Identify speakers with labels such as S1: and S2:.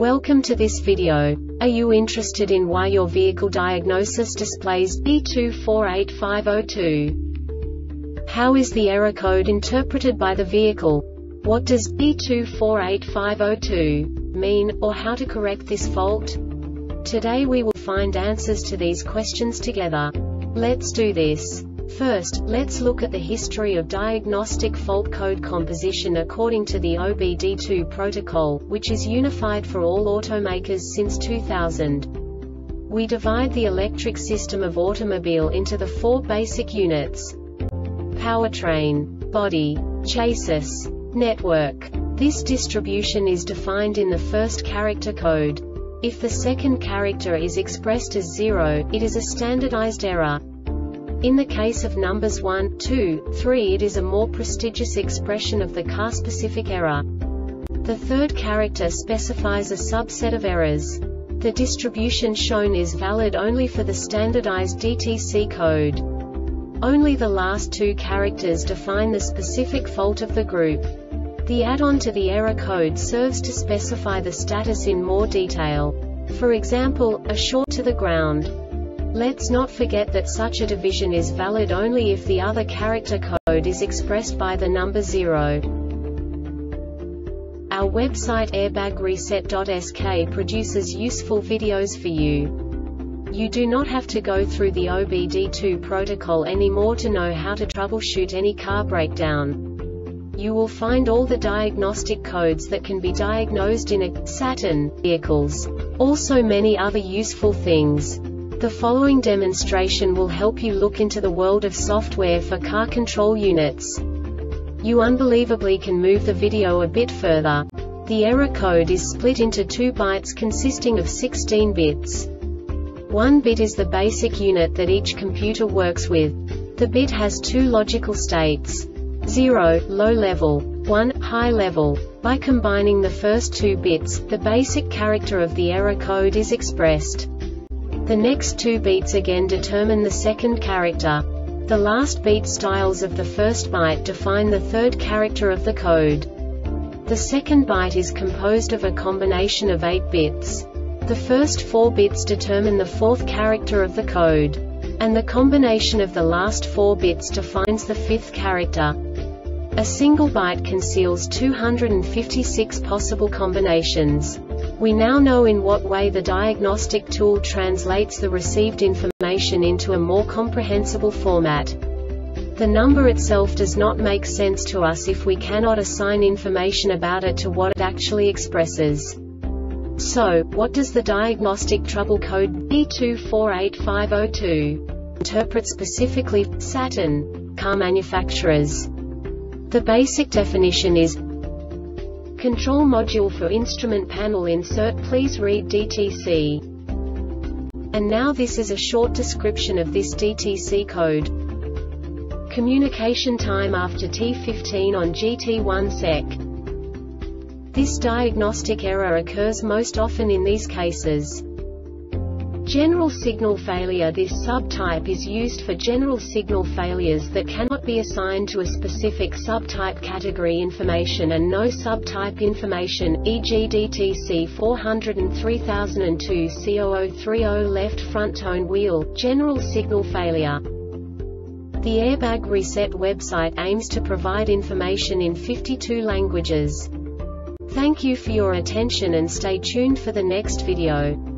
S1: Welcome to this video. Are you interested in why your vehicle diagnosis displays B248502? How is the error code interpreted by the vehicle? What does B248502 mean, or how to correct this fault? Today we will find answers to these questions together. Let's do this. First, let's look at the history of diagnostic fault code composition according to the OBD2 protocol, which is unified for all automakers since 2000. We divide the electric system of automobile into the four basic units: powertrain, body, chassis, network. This distribution is defined in the first character code. If the second character is expressed as 0, it is a standardized error. In the case of numbers 1, 2, 3, it is a more prestigious expression of the car-specific error. The third character specifies a subset of errors. The distribution shown is valid only for the standardized DTC code. Only the last two characters define the specific fault of the group. The add-on to the error code serves to specify the status in more detail. For example, a short to the ground. Let's not forget that such a division is valid only if the other character code is expressed by the number 0. Our website airbagreset.sk produces useful videos for you. You do not have to go through the OBD2 protocol anymore to know how to troubleshoot any car breakdown. You will find all the diagnostic codes that can be diagnosed in a Saturn vehicles. Also many other useful things. The following demonstration will help you look into the world of software for car control units. You unbelievably can move the video a bit further. The error code is split into 2 bytes consisting of 16 bits. 1 bit is the basic unit that each computer works with. The bit has 2 logical states: 0, low level, 1, high level. By combining the first 2 bits, the basic character of the error code is expressed. The next 2 beats again determine the second character. The last beat styles of the first byte define the third character of the code. The second byte is composed of a combination of 8 bits. The first 4 bits determine the fourth character of the code. And the combination of the last 4 bits defines the fifth character. A single byte conceals 256 possible combinations. We now know in what way the diagnostic tool translates the received information into a more comprehensible format. The number itself does not make sense to us if we cannot assign information about it to what it actually expresses. So, what does the diagnostic trouble code B248502 interpret specifically for Saturn car manufacturers? The basic definition is: control module for instrument panel insert, please read DTC. And now this is a short description of this DTC code. Communication time after T15 on GT1 sec. This diagnostic error occurs most often in these cases: general signal failure. This subtype is used for general signal failures that cannot be assigned to a specific subtype category information and no subtype information, e.g. DTC 403002 C0030 left front tone wheel, general signal failure. The Airbag Reset website aims to provide information in 52 languages. Thank you for your attention and stay tuned for the next video.